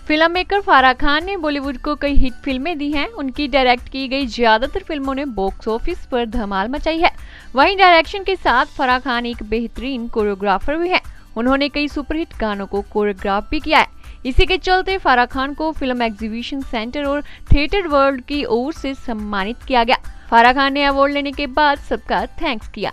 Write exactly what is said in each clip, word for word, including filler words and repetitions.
Film maker Farah Khan ने बॉलीवुड को कई हिट फिल्में दी हैं। उनकी डायरेक्ट की गई ज्यादातर फिल्मों ने बॉक्स ऑफिस पर धमाल मचाई है। वहीं डायरेक्शन के साथ फराह खान एक बेहतरीन कोरियोग्राफर भी हैं। उन्होंने कई सुपरहिट गानों को कोरियोग्राफ भी किया है। इसी के चलते फराह खान को फिल्म एग्जीबिशन सेंटर और थिएटर वर्ल्ड की ओर से सम्मानित किया गया। फराह खान ने अवार्ड लेने के बाद सबका थैंक्स किया।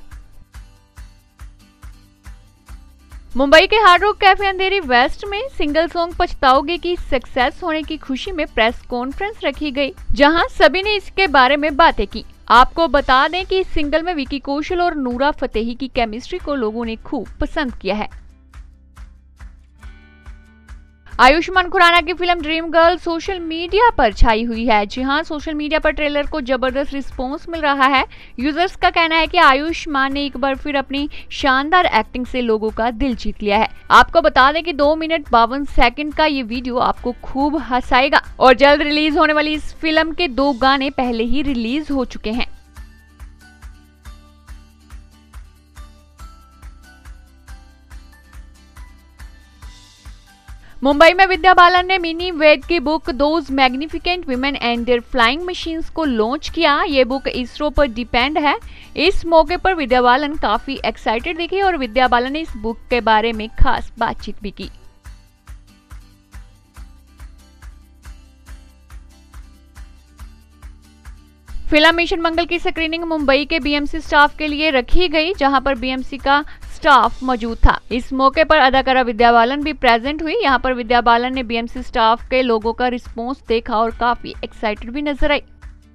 मुंबई के Hard Rock Cafe Andheri West में सिंगल सॉन्ग पछताओगे की सक्सेस होने की खुशी में प्रेस कॉन्फ्रेंस रखी गई, जहां सभी ने इसके बारे में बातें की। आपको बता दें कि इस सिंगल में विकी कौशल और नूरा फतेही की केमिस्ट्री को लोगों ने खूब पसंद किया है। आयुष्मान खुराना की film Dream Girl social media पर छाई हुई है। जी हां, सोशल मीडिया पर ट्रेलर को जबरदस्त रिस्पांस मिल रहा है। यूजर्स का कहना है कि आयुष्मान ने एक बार फिर अपनी शानदार एक्टिंग से लोगों का दिल जीत लिया है। आपको बता दें कि दो मिनट बावन सेकंड का ये वीडियो आपको खूब हंसाएगा और जल्द रिलीज होने वाली इस फिल्म के दो गाने पहले ही रिलीज हो चुके हैं। मुंबई में विद्या बालन ने मिनी वेद की book those magnificent women and their flying machines को लॉन्च किया। ये बुक इसरो पर डिपेंड है। इस मौके पर विद्या बालन काफी एक्साइटेड दिखी और विद्या बालन ने इस बुक के बारे में खास बातचीत भी की। फिल्म मिशन मंगल की स्क्रीनिंग मुंबई के बीएमसी स्टाफ के लिए रखी गई, जहां पर बीएमसी का स्टाफ मौजूद था। इस मौके पर अदाकारा विद्या बालन भी प्रेजेंट हुई। यहां पर विद्या बालन ने बीएमसी स्टाफ के लोगों का रिस्पांस देखा और काफी एक्साइटेड भी नजर आई।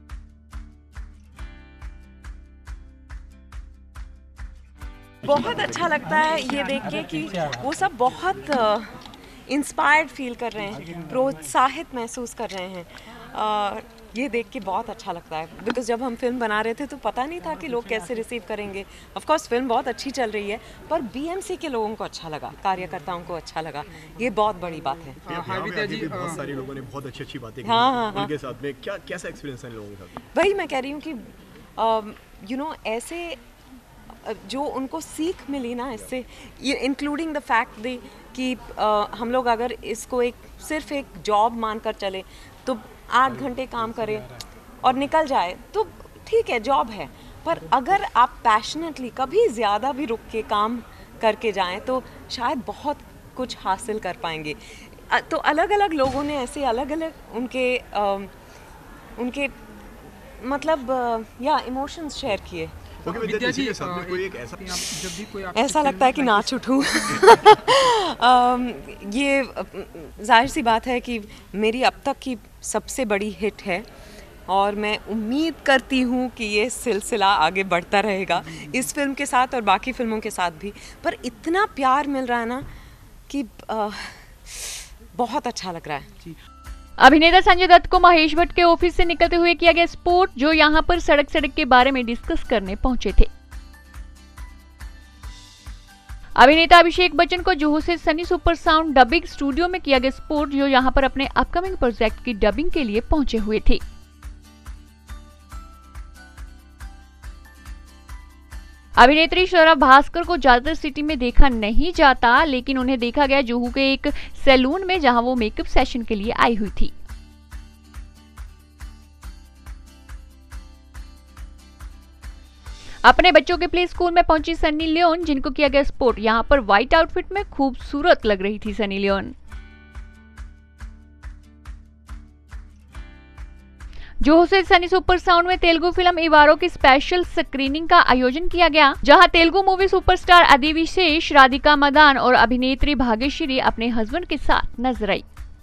बहुत अच्छा लगता है ये देख के कि वो सब बहुत इंस्पायर्ड फील कर रहे हैं, प्रोत्साहित महसूस कर रहे हैं। uh, ये देख के बहुत अच्छा लगता है, बिकॉज जब हम फिल्म बना रहे थे तो पता नहीं था कि लोग कैसे रिसीव करेंगे। ऑफ कोर्स फिल्म बहुत अच्छी चल रही है, पर बीएमसी के लोगों को अच्छा लगा, कार्यकर्ताओं को अच्छा लगा, ये बहुत बड़ी बात है। हाँ, विद्या जी, बहुत सारे लोगों ने बहुत अच्छी अच्छी बातें की। हाँ हाँ हाँ उनके साथ में क्या कैसा एक्सपीरियंस है लोगों के साथ? वही मैं कह रही हूँ कि यू नो ऐसे जो उनको सीख मिली ना इससे, इंक्लूडिंग द फैक्ट दे कि uh, हम लोग अगर इसको एक सिर्फ एक जॉब मानकर चले तो आठ घंटे काम करें और निकल जाए तो ठीक है, जॉब है, पर अगर आप पैशनेटली कभी ज़्यादा भी रुक के काम करके जाएं तो शायद बहुत कुछ हासिल कर पाएंगे। तो अलग अलग लोगों ने ऐसे अलग अलग उनके uh, उनके मतलब uh, या इमोशंस शेयर किए। Okay, विद्या जी, कोई एक ऐसा जब भी कोई ऐसा लगता है कि नाच उठूं। ये जाहिर सी बात है कि मेरी अब तक की सबसे बड़ी हिट है और मैं उम्मीद करती हूँ कि ये सिलसिला आगे बढ़ता रहेगा इस फिल्म के साथ और बाकी फिल्मों के साथ भी। पर इतना प्यार मिल रहा है ना कि आ, बहुत अच्छा लग रहा है। अभिनेता संजय दत्त को महेश भट्ट के ऑफिस से निकलते हुए किया गया स्पॉट, जो यहां पर सड़क सड़क के बारे में डिस्कस करने पहुंचे थे। अभिनेता अभिषेक बच्चन को जुहू से Sunny Super Sound dubbing studio में किया गया स्पॉट, जो यहां पर अपने अपकमिंग प्रोजेक्ट की डबिंग के लिए पहुंचे हुए थे। अभिनेत्री शोरा भास्कर को ज्यादातर सिटी में देखा नहीं जाता, लेकिन उन्हें देखा गया जुहू के एक सैलून में, जहां वो मेकअप सेशन के लिए आई हुई थी। अपने बच्चों के प्ले स्कूल में पहुंची सनी लियोन, जिनको किया गया स्पॉट। यहां पर व्हाइट आउटफिट में खूबसूरत लग रही थी सनी लियोन। जुहू से सनी सुपर साउंड में तेलुगु फिल्म इवारो की स्पेशल स्क्रीनिंग का आयोजन किया गया, जहां तेलुगु मूवी सुपरस्टार आदि विशेष, राधिका मदान और अभिनेत्री भाग्यश्री अपने हस्बैंड के साथ नजर आई।